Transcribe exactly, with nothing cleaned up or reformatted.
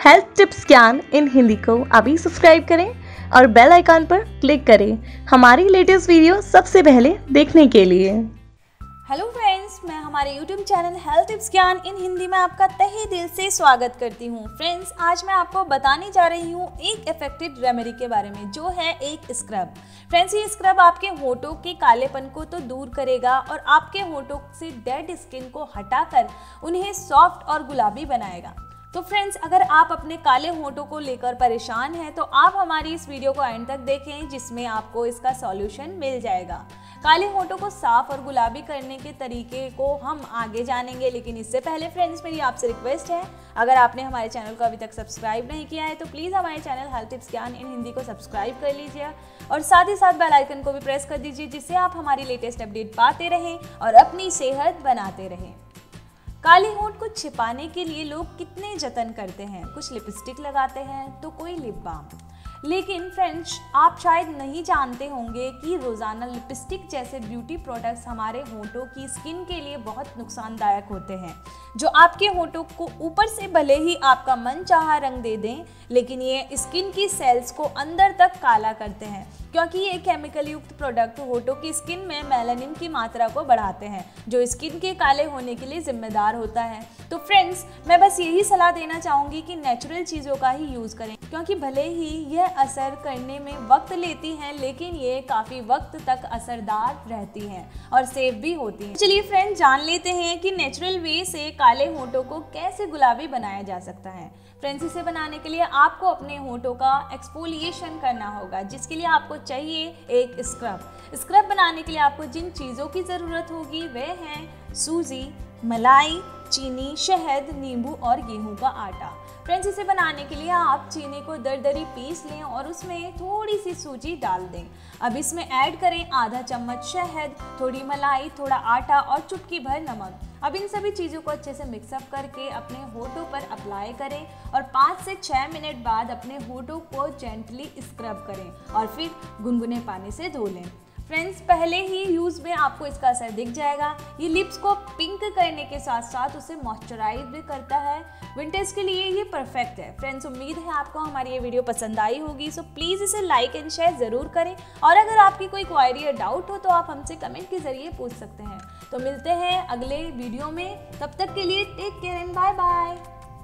Health tips ज्ञान इन हिंदी को अभी सब्सक्राइब करें और बेल आइकन पर क्लिक करें हमारी लेटेस्ट वीडियो सबसे पहले देखने के लिए। हेलो फ्रेंड्स, मैं हमारे यूट्यूब चैनल हेल्थ टिप्स ज्ञान इन हिंदी में आपका तहे दिल से स्वागत करती हूँ। फ्रेंड्स, आज मैं आपको बताने जा रही हूँ एक इफेक्टिव रेमेडी के बारे में, जो है एक स्क्रब। फ्रेंड्स, ये स्क्रब आपके होठों के कालेपन को तो दूर करेगा और आपके होठों से डेड स्किन को हटाकर उन्हें सॉफ्ट और गुलाबी बनाएगा। तो फ्रेंड्स, अगर आप अपने काले होठों को लेकर परेशान हैं तो आप हमारी इस वीडियो को एंड तक देखें, जिसमें आपको इसका सॉल्यूशन मिल जाएगा। काले होठों को साफ और गुलाबी करने के तरीके को हम आगे जानेंगे, लेकिन इससे पहले फ्रेंड्स मेरी आपसे रिक्वेस्ट है, अगर आपने हमारे चैनल को अभी तक सब्सक्राइब नहीं किया है तो प्लीज़ हमारे चैनल हेल्थ टिप्स ज्ञान इन हिंदी को सब्सक्राइब कर लीजिए और साथ ही साथ बेल आइकन को भी प्रेस कर दीजिए, जिससे आप हमारी लेटेस्ट अपडेट पाते रहें और अपनी सेहत बनाते रहें। काले होंठ को छिपाने के लिए लोग कितने जतन करते हैं। कुछ लिपस्टिक लगाते हैं तो कोई लिप बाम। लेकिन फ्रेंड्स, आप शायद नहीं जानते होंगे कि रोज़ाना लिपस्टिक जैसे ब्यूटी प्रोडक्ट्स हमारे होंठों की स्किन के लिए बहुत नुकसानदायक होते हैं, जो आपके होंठों को ऊपर से भले ही आपका मनचाहा रंग दे दें, लेकिन ये स्किन की सेल्स को अंदर तक काला करते हैं, क्योंकि ये केमिकल युक्त प्रोडक्ट होठों की स्किन में मेलानिन की मात्रा को बढ़ाते हैं, जो स्किन के काले होने के लिए जिम्मेदार होता है। तो फ्रेंड्स, मैं बस यही सलाह देना चाहूँगी कि नेचुरल चीज़ों का ही यूज़ करें, क्योंकि भले ही यह असर करने में वक्त लेती हैं, लेकिन ये काफ़ी वक्त तक असरदार रहती हैं और सेफ भी होती हैं। चलिए फ्रेंड्स, जान लेते हैं कि नेचुरल वे से काले होठों को कैसे गुलाबी बनाया जा सकता है। फ्रेंड्स, इसे बनाने के लिए आपको अपने होठों का एक्सफोलिएशन करना होगा, जिसके लिए आपको चाहिए एक स्क्रब। स्क्रब बनाने के लिए आपको जिन चीज़ों की ज़रूरत होगी वे हैं सूजी, मलाई, चीनी, शहद, नींबू और गेहूं का आटा। फ्रेंड्स, इसे बनाने के लिए आप चीनी को दरदरी पीस लें और उसमें थोड़ी सी सूजी डाल दें। अब इसमें ऐड करें आधा चम्मच शहद, थोड़ी मलाई, थोड़ा आटा और चुटकी भर नमक। अब इन सभी चीज़ों को अच्छे से मिक्सअप करके अपने होठों पर अप्लाई करें और पाँच से छः मिनट बाद अपने होठों को जेंटली स्क्रब करें और फिर गुनगुने पानी से धो लें। फ्रेंड्स, पहले ही यूज़ में आपको इसका असर दिख जाएगा। ये लिप्स को पिंक करने के साथ साथ उसे मॉइस्चराइज भी करता है। विंटर्स के लिए ये परफेक्ट है। फ्रेंड्स, उम्मीद है आपको हमारी ये वीडियो पसंद आई होगी, सो प्लीज़ इसे लाइक एंड शेयर ज़रूर करें और अगर आपकी कोई क्वायरी या डाउट हो तो आप हमसे कमेंट के ज़रिए पूछ सकते हैं। तो मिलते हैं अगले वीडियो में, तब तक के लिए take care and bye bye.